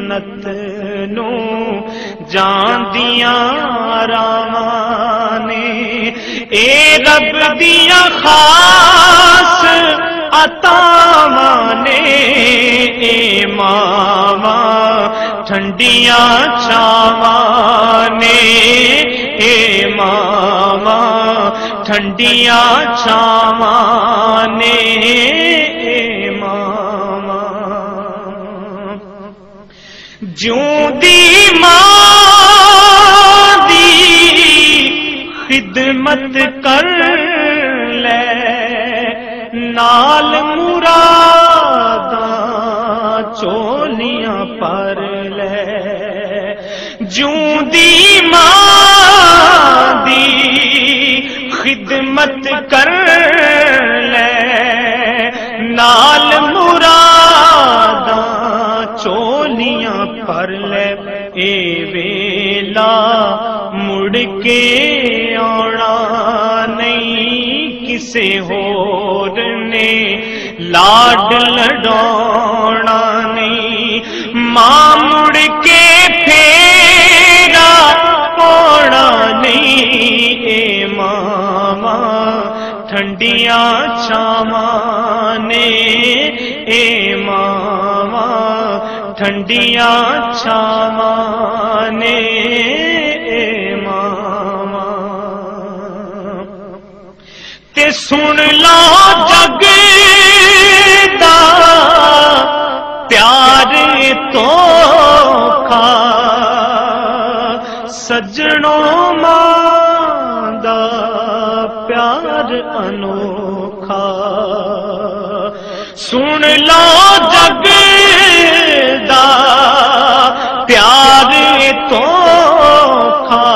जन्नत नू जांदियां रावां ने ए रब दियां खास अतावां ने ए मावां ठंडियां छावां ने ए मावां ठंडियां छावां ने ए मावां ज्योंदी मां दी खिदमत कर ले नाल मुरादां चोलियां पर ले ज्योंदी मां दी खिदमत कर ले नाल मुरादां चोलियां पर ले ए वेला मुड़ के आना नहीं किसे होर ने लाड लडौना नहीं मां मुड़ के फेरा पौड़ा नहीं ए मामा ठंडियां छावां ने ए मामा ठंडियां छावां ने ए मामा ते सुन लो जग दा प्यार तो खा सजनों मां दा प्यार अनोखा सुन लो जग दा प्यार तो खा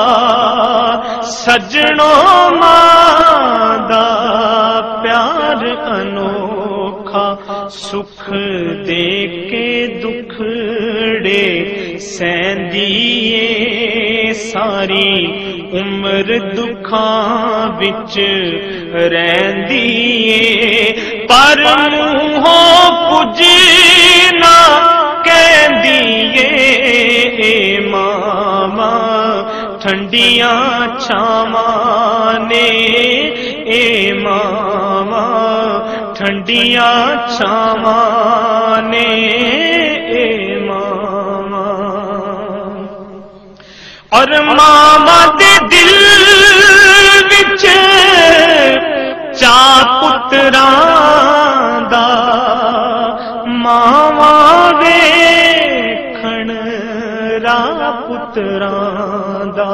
सजनों मां दा प्यार अनोखा सुख दे के दुखड़े सहंदिए सारी उम्र दुखां विच रहिंदिए पर मूहों कुछ ना कहंदिए ए मामा ठंडियां छावां ने ए मामा ठंडियां छावां ने ए मामा और मामा दे दिल विच चा पुत्रां दा मावा वेखण रा पुत्रां दा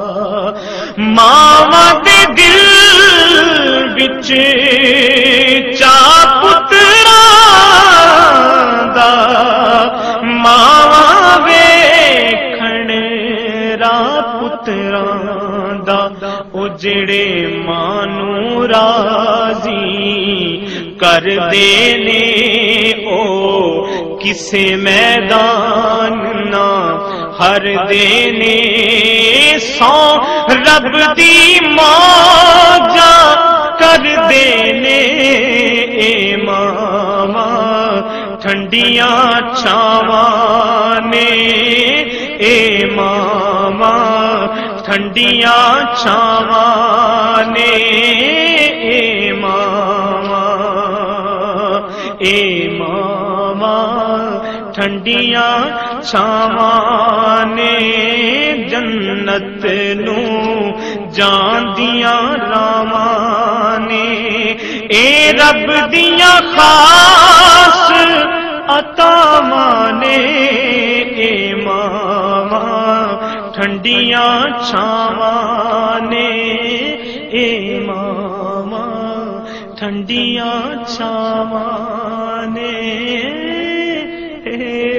मावा दे दिल विच चा पुत्रां दा मावा वेखण रा पुत्रां दा ओ जेड़े मानू राजी कर देने ओ किसे मैदान ना हर देने सौ रब दी मौजा कर देने ए मामा ठंडियां छावां ने ए मामा ठंडियां छावां ने ए मामा ठंडियां छावां ने जन्नत नू जांदियां रावां ने ए रब दियां खास अतावां ने ए मामा ठंडियां छावां ने ए मामा ठंडियां छावां ने